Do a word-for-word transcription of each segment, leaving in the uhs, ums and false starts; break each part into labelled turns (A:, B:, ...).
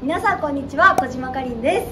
A: 皆さんこんにちは、小島かりんです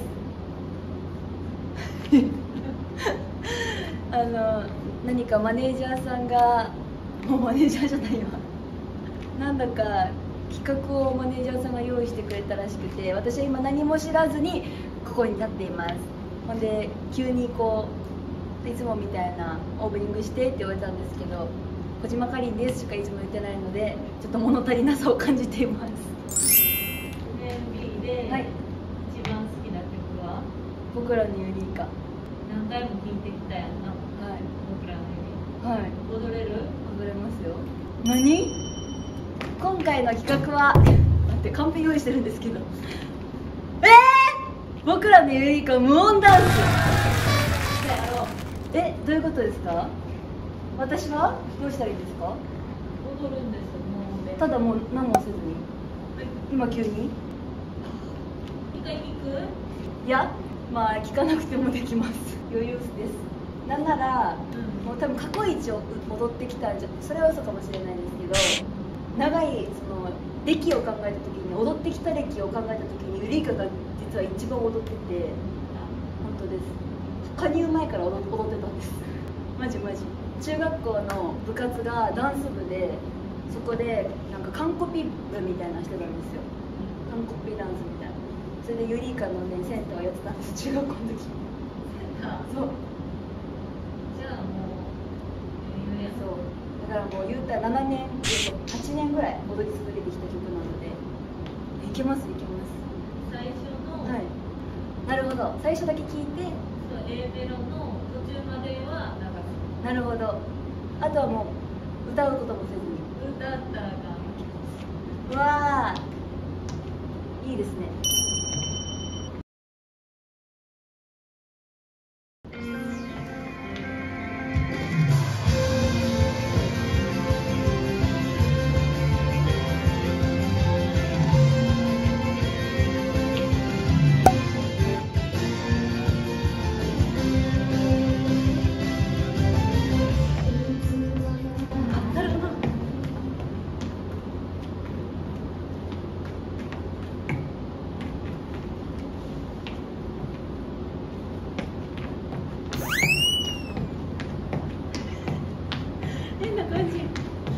A: あの何かマネージャーさんがもうマネージャーじゃないわなんだか企画をマネージャーさんが用意してくれたらしくて、私は今何も知らずにここに立っています。ほんで急にこういつもみたいなオープニングしてって言われたんですけど、小島かりんですしかいつも言ってないので、ちょっと物足りなさを感じています。
B: エムビー で、はい、一番好きな曲は
A: 僕らのユリイカ。
B: 何回も聴いてきたやんな。はい、僕らのユリイカ。はい、踊れる？
A: 踊れますよ。何？今回の企画は待って、カンペ用意してるんですけど、えー、僕らのユリイカ無音ダンス。え、どういうことですか？私はどうしたらいいですか？
B: 踊るんですよ、無音で。
A: ただもう何もせずに。今急に？
B: 一回聞く？
A: いや、まあ聞かなくてもできます。余裕です。なんなら、うん、もう多分過去一を踊ってきたんじゃ、それは嘘かもしれないんですけど、長いその歴を考えた時に、踊ってきた歴を考えた時にユリイカが実は一番踊ってて、本当です。加入前から踊ってたんです。マジマジ。中学校の部活がダンス部で、そこでなんか完コピ部みたいなしてたんですよ。完コピダンスみたいな。それでユリイカのねセンターをやってたんです、中学校の時。そう。
B: じゃあもう余裕や。
A: そう。だからもう言うたらななねん、はちねんぐらい踊り続けてきた曲なので、いけますいけます。
B: 最初の、
A: はい。なるほど。最初だけ聞いて、
B: そう A メロの途中までは流す。
A: なるほど。あとはもう歌うこともせずに。
B: 歌ったらあかん。
A: うわー、いいですね。変な感じ。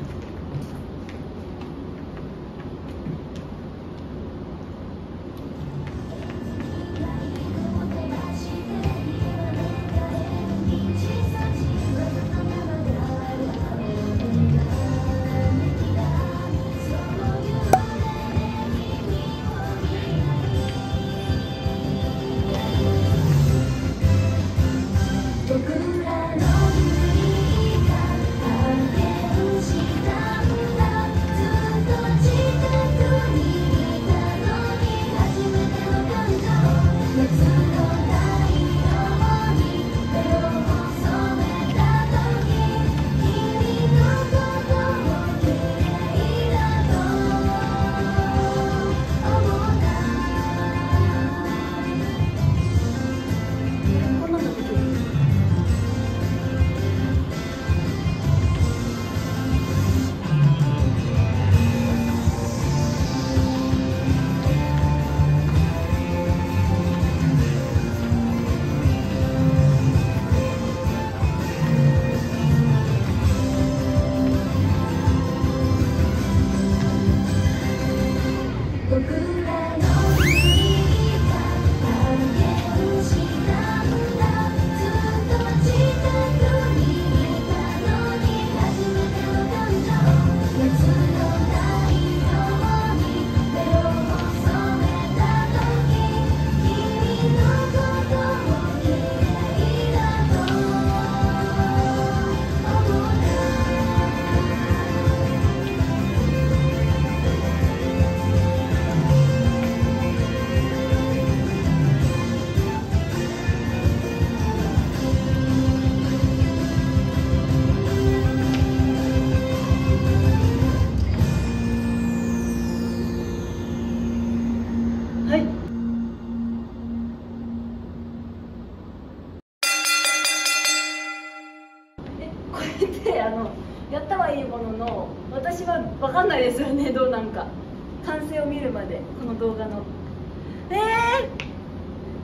A: あのやったはいいものの、私は分かんないですよね、どうなんか完成を見るまで、この動画の。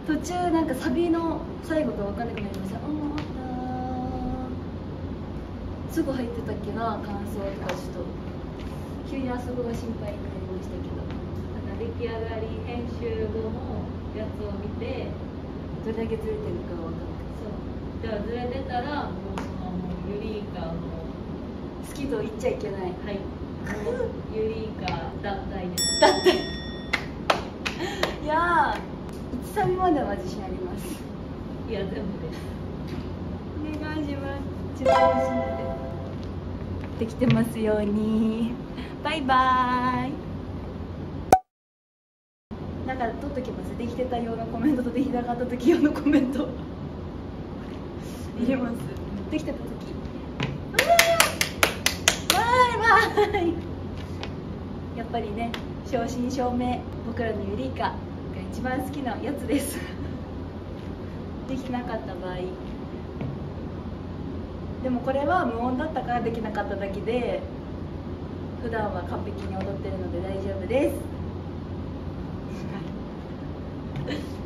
A: 途中なんかサビの最後が分からなくなりました。あーすぐ入ってたっけな、感想とかちょっと急にあそこが心配になりましたけど、
B: なんか出来上がり編集後のやつを見て、
A: どれだけずれてるか分かんない。
B: そうじゃあずれてたらもうそのもうユリイカも
A: 好きと言っちゃいけない。
B: はいもうユリイカ脱退です。
A: だっていやーいちサビまでは自信あります。
B: いや全部です。
A: お願いします。自分を信じてできてますように。バイバーイ。なんか取っときます。できてたようなコメントとできなかった時用のコメント入れます。できてた時バイバイ。やっぱりね、正真正銘僕らのユリイカが一番好きなやつですできなかった場合でもこれは無音だったからできなかっただけで、普段は完璧に踊ってるので大丈夫です